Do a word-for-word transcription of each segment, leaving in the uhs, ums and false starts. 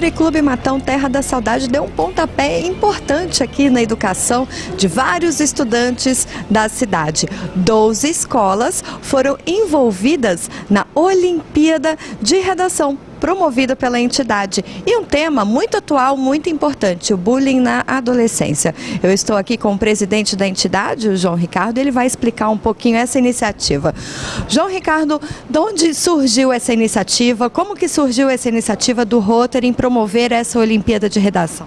Rotary Clube Matão Terra da Saudade deu um pontapé importante aqui na educação de vários estudantes da cidade. doze escolas foram envolvidas na Olimpíada de Redação, promovida pela entidade. E um tema muito atual, muito importante, o bullying na adolescência. Eu estou aqui com o presidente da entidade, o João Ricardo, e ele vai explicar um pouquinho essa iniciativa. João Ricardo, de onde surgiu essa iniciativa? Como que surgiu essa iniciativa do Rotary em promover essa Olimpíada de Redação?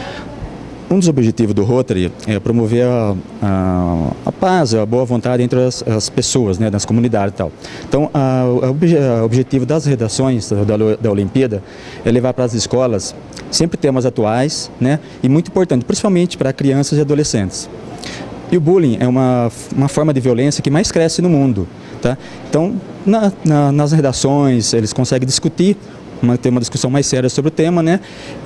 Um dos objetivos do Rotary é promover a, a, a paz, a boa vontade entre as, as pessoas, né, das comunidades e tal. Então, o objetivo das redações da, da Olimpíada é levar para as escolas sempre temas atuais, né, e muito importante, principalmente para crianças e adolescentes. E o bullying é uma, uma forma de violência que mais cresce no mundo, tá? Então, na, na, nas redações, eles conseguem discutir Uma, ter uma discussão mais séria sobre o tema, né?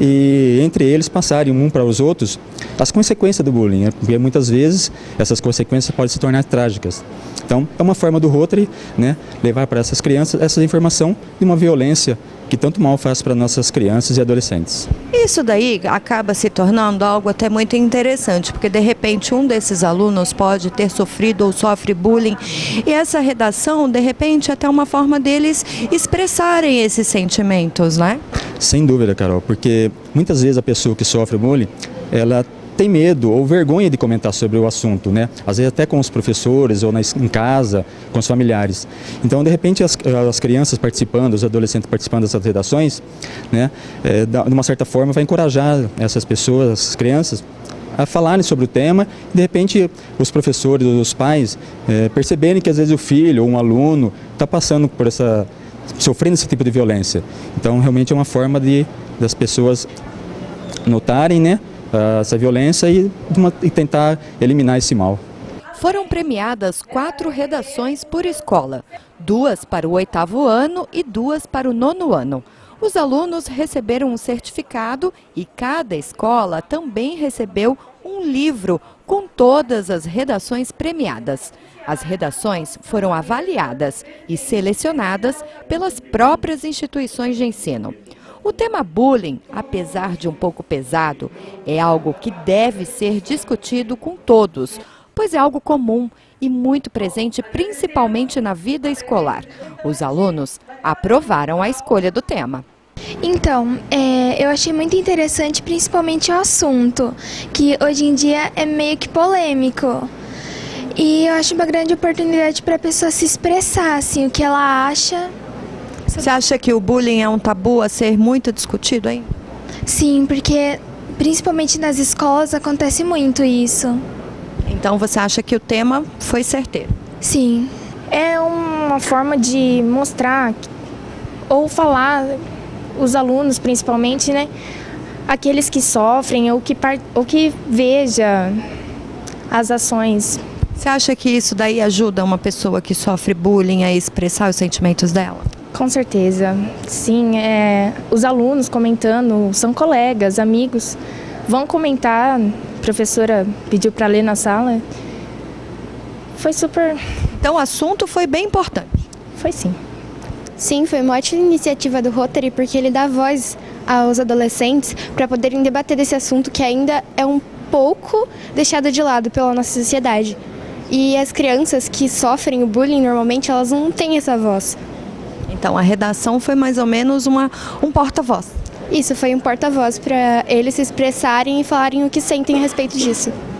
E entre eles passarem um para os outros as consequências do bullying, né? Porque muitas vezes essas consequências podem se tornar trágicas. Então, é uma forma do Rotary, né, levar para essas crianças essa informação de uma violência que tanto mal faz para nossas crianças e adolescentes. Isso daí acaba se tornando algo até muito interessante, porque de repente um desses alunos pode ter sofrido ou sofre bullying, e essa redação, de repente, é até uma forma deles expressarem esses sentimentos, né? Sem dúvida, Carol, porque muitas vezes a pessoa que sofre bullying, ela tem medo ou vergonha de comentar sobre o assunto, né? Às vezes até com os professores ou na, em casa, com os familiares. Então, de repente, as, as crianças participando, os adolescentes participando dessas redações, né, é, de uma certa forma vai encorajar essas pessoas, essas crianças, a falarem sobre o tema e, de repente, os professores, os pais, é, perceberem que às vezes o filho ou um aluno está passando por essa, sofrendo esse tipo de violência. Então, realmente é uma forma de das pessoas notarem, né, essa violência e, uma, e tentar eliminar esse mal. Foram premiadas quatro redações por escola, duas para o oitavo ano e duas para o nono ano. Os alunos receberam um certificado e cada escola também recebeu um livro com todas as redações premiadas. As redações foram avaliadas e selecionadas pelas próprias instituições de ensino. O tema bullying, apesar de um pouco pesado, é algo que deve ser discutido com todos, pois é algo comum e muito presente principalmente na vida escolar. Os alunos aprovaram a escolha do tema. Então, é, eu achei muito interessante principalmente o assunto, que hoje em dia é meio que polêmico. E eu acho uma grande oportunidade para a pessoa se expressar, assim, o que ela acha. Você acha que o bullying é um tabu a ser muito discutido, hein? Sim, porque principalmente nas escolas acontece muito isso. Então você acha que o tema foi certeiro? Sim. É uma forma de mostrar ou falar, os alunos principalmente, né? Aqueles que sofrem ou que, ou que veja as ações. Você acha que isso daí ajuda uma pessoa que sofre bullying a expressar os sentimentos dela? Com certeza, sim. É, os alunos comentando, são colegas, amigos, vão comentar, a professora pediu para ler na sala. Foi super... Então o assunto foi bem importante. Foi sim. Sim, foi uma ótima iniciativa do Rotary, porque ele dá voz aos adolescentes para poderem debater desse assunto que ainda é um pouco deixado de lado pela nossa sociedade. E as crianças que sofrem o bullying, normalmente, elas não têm essa voz. Então, a redação foi mais ou menos uma, um porta-voz. Isso, foi um porta-voz para eles se expressarem e falarem o que sentem a respeito disso.